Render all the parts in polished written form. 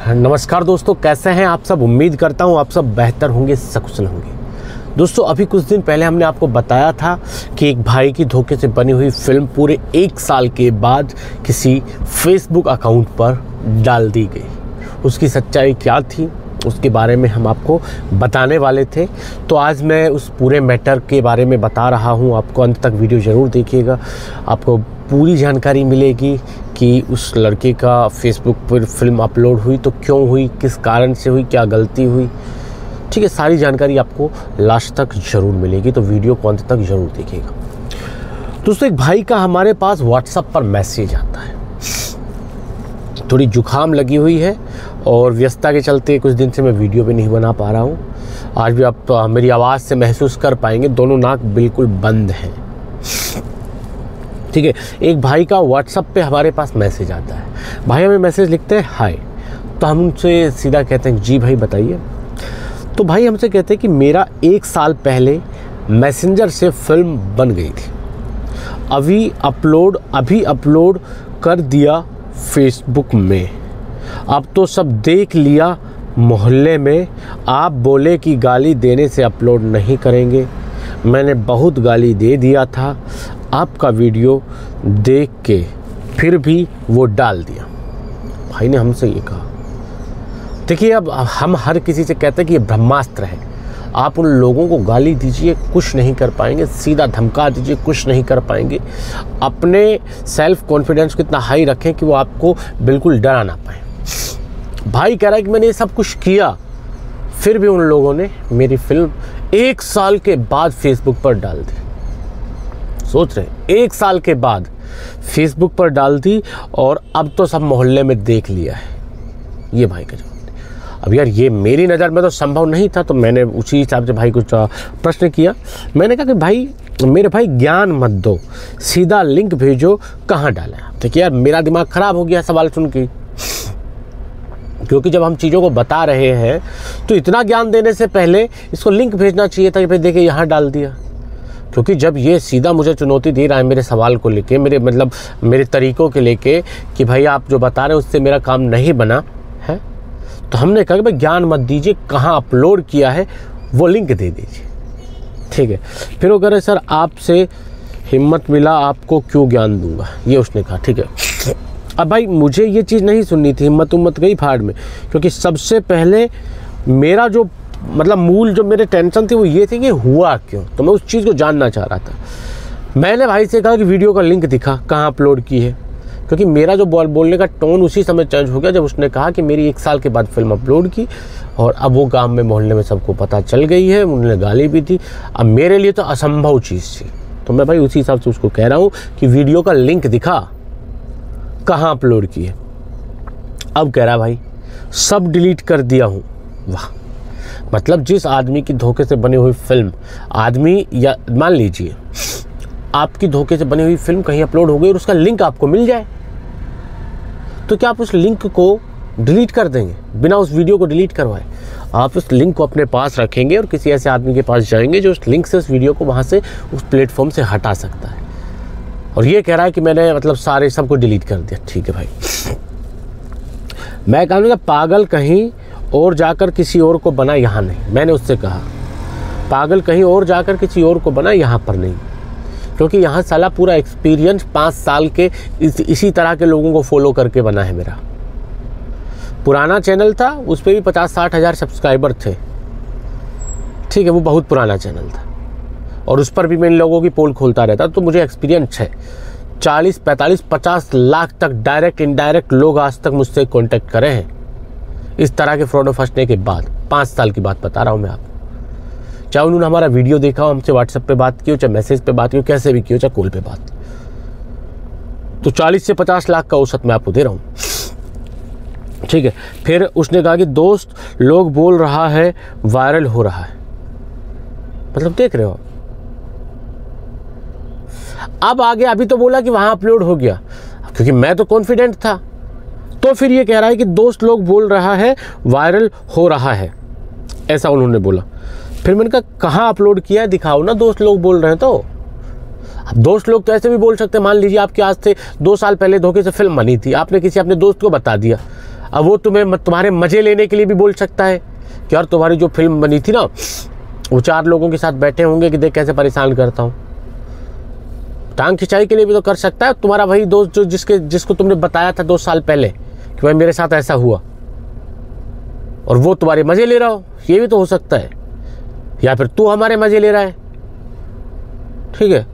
नमस्कार दोस्तों, कैसे हैं आप सब। उम्मीद करता हूं आप सब बेहतर होंगे, सकुशल होंगे। दोस्तों, अभी कुछ दिन पहले हमने आपको बताया था कि एक भाई की धोखे से बनी हुई फिल्म पूरे 1 साल के बाद किसी फेसबुक अकाउंट पर डाल दी गई। उसकी सच्चाई क्या थी उसके बारे में हम आपको बताने वाले थे। तो आज मैं उस पूरे मैटर के बारे में बता रहा हूं। आपको अंत तक वीडियो ज़रूर देखिएगा, आपको पूरी जानकारी मिलेगी कि उस लड़के का फेसबुक पर फिल्म अपलोड हुई तो क्यों हुई, किस कारण से हुई, क्या गलती हुई। ठीक है, सारी जानकारी आपको लास्ट तक ज़रूर मिलेगी, तो वीडियो को अंत तक ज़रूर देखिएगा। दोस्तों, एक भाई का हमारे पास व्हाट्सएप पर मैसेज आता है। थोड़ी जुकाम लगी हुई है और व्यस्तता के चलते कुछ दिन से मैं वीडियो भी नहीं बना पा रहा हूँ। आज भी आप मेरी आवाज़ से महसूस कर पाएंगे, दोनों नाक बिल्कुल बंद हैं। ठीक है, एक भाई का व्हाट्सएप पे हमारे पास मैसेज आता है। भाई हमें मैसेज लिखते हैं हाय, तो हम उनसे सीधा कहते हैं जी भाई बताइए। तो भाई हमसे कहते हैं कि मेरा 1 साल पहले मैसेंजर से फिल्म बन गई थी, अभी अपलोड कर दिया फेसबुक में, अब तो सब देख लिया मोहल्ले में। आप बोले कि गाली देने से अपलोड नहीं करेंगे, मैंने बहुत गाली दे दिया था आपका वीडियो देख के, फिर भी वो डाल दिया। भाई ने हमसे ये कहा। देखिए, अब हम हर किसी से कहते हैं कि ये ब्रह्मास्त्र है। आप उन लोगों को गाली दीजिए, कुछ नहीं कर पाएंगे, सीधा धमका दीजिए, कुछ नहीं कर पाएंगे। अपने सेल्फ कॉन्फिडेंस को इतना हाई रखें कि वो आपको बिल्कुल डरा ना पाए। भाई कह रहा है कि मैंने ये सब कुछ किया, फिर भी उन लोगों ने मेरी फिल्म 1 साल के बाद फेसबुक पर डाल दी। सोच रहे हैं, 1 साल के बाद फेसबुक पर डाल दी और अब तो सब मोहल्ले में देख लिया है। ये भाई का जवाब। अब यार, ये मेरी नज़र में तो संभव नहीं था, तो मैंने उसी हिसाब से भाई कुछ प्रश्न किया। मैंने कहा कि भाई मेरे भाई ज्ञान मत दो, सीधा लिंक भेजो, कहाँ डाला है। देखिए यार, मेरा दिमाग ख़राब हो गया सवाल सुन के, क्योंकि जब हम चीज़ों को बता रहे हैं तो इतना ज्ञान देने से पहले इसको लिंक भेजना चाहिए था कि भाई देखिए यहाँ डाल दिया। क्योंकि जब ये सीधा मुझे चुनौती दे रहा है मेरे सवाल को लेके, मेरे तरीक़ों के लेके कि भाई आप जो बता रहे हैं उससे मेरा काम नहीं बना है, तो हमने कहा कि भाई ज्ञान मत दीजिए, कहाँ अपलोड किया है वो लिंक दे दीजिए। ठीक है, फिर वो कह रहे सर आपसे हिम्मत मिला, आपको क्यों ज्ञान दूंगा, ये उसने कहा। ठीक है, अब भाई मुझे ये चीज़ नहीं सुननी थी, हिम्मत गई फाड़ में। क्योंकि सबसे पहले मेरा जो मूल जो मेरे टेंशन थी वो ये थी कि हुआ क्यों, तो मैं उस चीज़ को जानना चाह रहा था। मैंने भाई से कहा कि वीडियो का लिंक दिखा, कहाँ अपलोड की है। क्योंकि मेरा जो बोलने का टोन उसी समय चेंज हो गया जब उसने कहा कि मेरी 1 साल के बाद फिल्म अपलोड की और अब वो गांव में मोहल्ले में सबको पता चल गई है, उन्होंने गाली भी दी। अब मेरे लिए तो असंभव चीज़ थी, तो मैं भाई उसी हिसाब से उसको कह रहा हूँ कि वीडियो का लिंक दिखा, कहाँ अपलोड की है। अब कह रहा भाई सब डिलीट कर दिया हूँ। वाह, मतलब जिस आदमी की धोखे से बनी हुई फिल्म, आदमी या मान लीजिए आपकी धोखे से बनी हुई फिल्म कहीं अपलोड हो गई और उसका लिंक आपको मिल जाए, तो क्या आप उस लिंक को डिलीट कर देंगे बिना उस वीडियो को डिलीट करवाए? आप उस लिंक को अपने पास रखेंगे और किसी ऐसे आदमी के पास जाएंगे जो उस लिंक से उस वीडियो को वहाँ से उस प्लेटफॉर्म से हटा सकता है। और ये कह रहा है कि मैंने सारे सबको डिलीट कर दिया। ठीक है भाई, मैं कहूँगा पागल कहीं और जाकर किसी और को बना, यहाँ नहीं। मैंने उससे कहा पागल कहीं और जाकर किसी और को बना, यहाँ पर नहीं। क्योंकि यहाँ साला पूरा एक्सपीरियंस 5 साल के इसी तरह के लोगों को फॉलो करके बना है। मेरा पुराना चैनल था, उस पर भी 50-60 हज़ार सब्सक्राइबर थे। ठीक है, वो बहुत पुराना चैनल था और उस पर भी मैं इन लोगों की पोल खोलता रहता, तो मुझे एक्सपीरियंस है। 40, 45, 50 लाख तक डायरेक्ट इनडायरेक्ट लोग आज तक मुझसे कांटेक्ट करे हैं इस तरह के फ्रॉड में फंसने के बाद। 5 साल की बात बता रहा हूँ मैं आपको। चाहे उन्होंने हमारा वीडियो देखा हो, हमसे व्हाट्सएप पे बात की हो, चाहे मैसेज पे बात की हो, कैसे भी की हो, चाहे कॉल पे बात, तो 40 से 50 लाख का औसत मैं आपको दे रहा हूँ। ठीक है, फिर उसने कहा कि दोस्त लोग बोल रहा है वायरल हो रहा है। मतलब देख रहे हो, अब आगे अभी तो बोला कि वहां अपलोड हो गया, क्योंकि मैं तो कॉन्फिडेंट था। तो फिर ये कह रहा है कि दोस्त लोग बोल रहा है वायरल हो रहा है, ऐसा उन्होंने बोला। फिर मैंने कहा कहाँ अपलोड किया है, दिखाओ ना, दोस्त लोग बोल रहे हैं। तो अब दोस्त लोग तो ऐसे भी बोल सकते हैं। मान लीजिए आपके आज से 2 साल पहले धोखे से फिल्म बनी थी, आपने किसी अपने दोस्त को बता दिया, अब वो तुम्हारे मज़े लेने के लिए भी बोल सकता है कि यार तुम्हारी जो फिल्म बनी थी ना, वो 4 लोगों के साथ बैठे होंगे कि देख कैसे परेशान करता हूँ। टांग खिंचाई के लिए भी तो कर सकता है। तुम्हारा वही दोस्त जो जिसको तुमने बताया था 2 साल पहले कि भाई मेरे साथ ऐसा हुआ, और वो तुम्हारे मज़े ले रहा हो, ये भी तो हो सकता है। या फिर तू हमारे मज़े ले रहा है। ठीक है।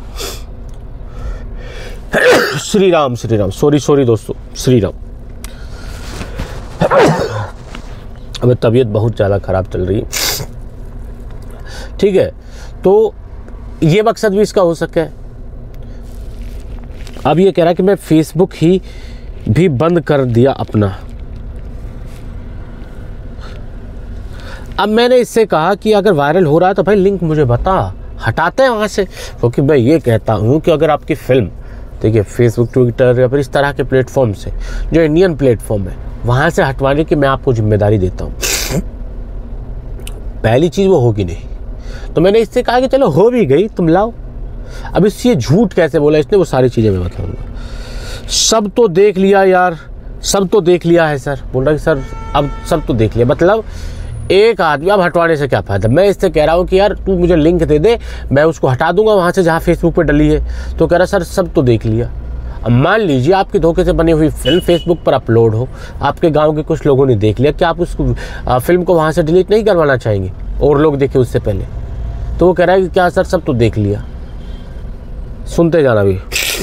श्री राम श्री राम, सॉरी दोस्तों, श्री राम। अब तबीयत बहुत ज़्यादा ख़राब चल रही है। ठीक है, तो ये मकसद भी इसका हो सके। अब ये कह रहा है कि मैं फेसबुक ही भी बंद कर दिया अपना। अब मैंने इससे कहा कि अगर वायरल हो रहा है तो भाई लिंक मुझे बता, हटाते हैं वहाँ से। क्योंकि मैं ये कहता हूँ कि अगर आपकी फ़िल्म, देखिए फेसबुक, ट्विटर या फिर इस तरह के प्लेटफॉर्म से, जो इंडियन प्लेटफॉर्म है, वहाँ से हटवाने की मैं आपको जिम्मेदारी देता हूँ। पहली चीज़ वो होगी नहीं। तो मैंने इससे कहा कि चलो हो भी गई, तुम लाओ। अब इससे झूठ कैसे बोला इसने, वो सारी चीज़ें मैं बताऊँगा। सब तो देख लिया यार, सब तो देख लिया है सर। बोल रहा है कि सर अब सब तो देख लिया, मतलब एक आदमी, अब हटवाने से क्या फ़ायदा। मैं इससे कह रहा हूँ कि यार तू मुझे लिंक दे दे, मैं उसको हटा दूंगा वहाँ से जहाँ फेसबुक पे डली है। तो कह रहा सर सब तो देख लिया। अब मान लीजिए आपके धोखे से बनी हुई फिल्म फेसबुक पर अपलोड हो, आपके गांव के कुछ लोगों ने देख लिया, क्या आप उसको फिल्म को वहाँ से डिलीट नहीं करवाना चाहेंगे और लोग देखे उससे पहले? तो वो कह रहा है कि क्या सर सब तो देख लिया। सुनते जाना भी।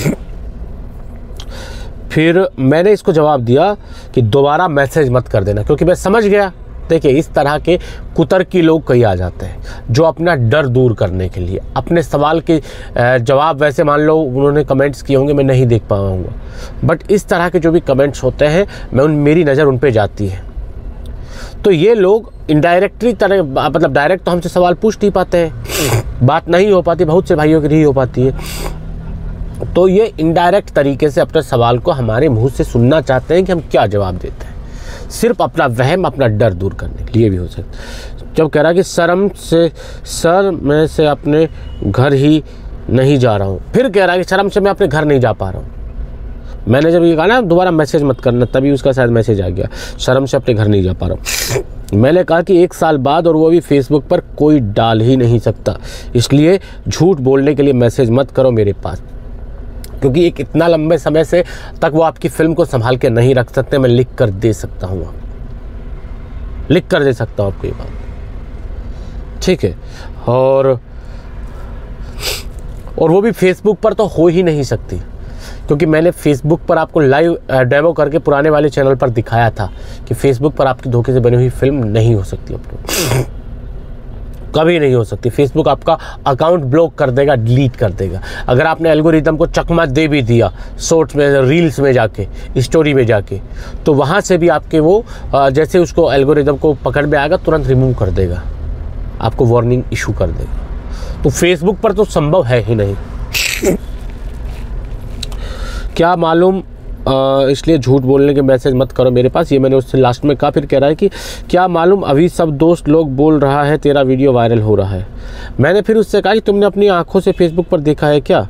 फिर मैंने इसको जवाब दिया कि दोबारा मैसेज मत कर देना, क्योंकि मैं समझ गया। देखिए इस तरह के कुतर्की लोग कई आ जाते हैं जो अपना डर दूर करने के लिए अपने सवाल के जवाब, वैसे मान लो उन्होंने कमेंट्स किए होंगे, मैं नहीं देख पाऊंगा, बट इस तरह के जो भी कमेंट्स होते हैं मेरी नज़र उन पे जाती है। तो ये लोग इनडायरेक्टली तरह, मतलब डायरेक्ट तो हमसे सवाल पूछ नहीं पाते हैं, बात नहीं हो पाती, बहुत से भाइयों की नहीं हो पाती है। तो ये इनडायरेक्ट तरीके से अपने सवाल को हमारे मुंह से सुनना चाहते हैं कि हम क्या जवाब देते हैं, सिर्फ अपना वहम, अपना डर दूर करने के लिए भी हो सकता है। जब कह रहा कि सर मैं से अपने घर ही नहीं जा रहा हूँ, फिर कह रहा है कि शर्म से मैं अपने घर नहीं जा पा रहा हूँ। मैंने जब ये कहा ना दोबारा मैसेज मत करना, तभी उसका शायद मैसेज आ गया, शर्म से अपने घर नहीं जा पा रहा हूँ। मैंने कहा कि 1 साल बाद, और वो भी फेसबुक पर कोई डाल ही नहीं सकता, इसलिए झूठ बोलने के लिए मैसेज मत करो मेरे पास, क्योंकि एक इतना लंबे समय से तक वो आपकी फिल्म को संभाल के नहीं रख सकते। मैं लिख कर दे सकता हूँ, लिख कर दे सकता हूँ आपको ये बात। ठीक है, और वो भी फेसबुक पर तो हो ही नहीं सकती, क्योंकि मैंने फेसबुक पर आपको लाइव डेमो करके पुराने वाले चैनल पर दिखाया था कि फेसबुक पर आपकी धोखे से बनी हुई फिल्म नहीं हो सकती अपलोड, कभी नहीं हो सकती। फेसबुक आपका अकाउंट ब्लॉक कर देगा, डिलीट कर देगा। अगर आपने एल्गोरिदम को चकमा दे भी दिया, शॉर्ट्स में, रील्स में जाके, स्टोरी में जाके, तो वहाँ से भी आपके वो जैसे उसको एल्गोरिदम को पकड़ में आएगा तुरंत रिमूव कर देगा, आपको वार्निंग इशू कर देगा। तो फेसबुक पर तो संभव है ही नहीं। क्या मालूम, इसलिए झूठ बोलने के मैसेज मत करो मेरे पास, ये मैंने उससे लास्ट में कहा। फिर कह रहा है कि क्या मालूम अभी सब दोस्त लोग बोल रहा है तेरा वीडियो वायरल हो रहा है। मैंने फिर उससे कहा कि तुमने अपनी आंखों से फेसबुक पर देखा है क्या?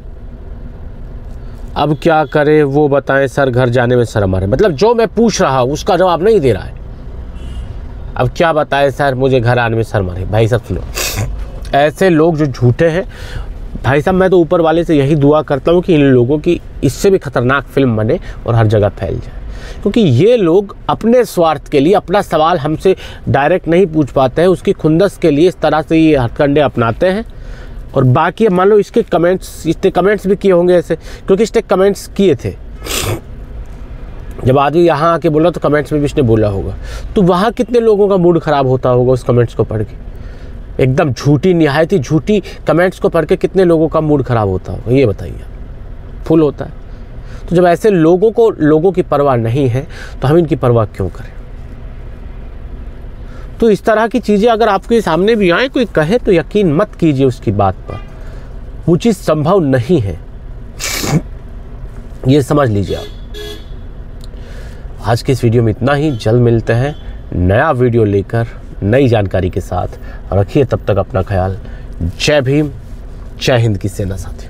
अब क्या करे वो बताएं सर, घर जाने में शर्म आ रहा है। मतलब जो मैं पूछ रहा हूँ उसका जवाब नहीं दे रहा है। अब क्या बताए सर, मुझे घर आने में शर्म आ रही है। भाई साहब सुनो, ऐसे लोग जो झूठे हैं, भाई साहब मैं तो ऊपर वाले से यही दुआ करता हूँ कि इन लोगों की इससे भी खतरनाक फिल्म बने और हर जगह फैल जाए, क्योंकि ये लोग अपने स्वार्थ के लिए अपना सवाल हमसे डायरेक्ट नहीं पूछ पाते हैं, उसकी खुंदस के लिए इस तरह से ये हथकंडे अपनाते हैं। और बाकी मान लो इसने कमेंट्स भी किए होंगे ऐसे, क्योंकि इसने कमेंट्स किए थे। जब आदमी यहाँ आके बोला तो कमेंट्स में भी इसने बोला होगा, तो वहाँ कितने लोगों का मूड ख़राब होता होगा उस कमेंट्स को पढ़ के। एकदम झूठी, निहायत ही झूठी कमेंट्स को पढ़ के कितने लोगों का मूड ख़राब होता होगा, ये बताइए। फुल होता है। तो जब ऐसे लोगों की परवाह नहीं है तो हम इनकी परवाह क्यों करें? तो इस तरह की चीज़ें अगर आपके सामने भी आए, कोई कहे, तो यकीन मत कीजिए उसकी बात पर, वो चीज़ संभव नहीं है, ये समझ लीजिए आप। आज की इस वीडियो में इतना ही। जल्द मिलते हैं नया वीडियो लेकर, नई जानकारी के साथ। रखिए तब तक अपना ख्याल। जय भीम, जय हिंद की सेना साथी।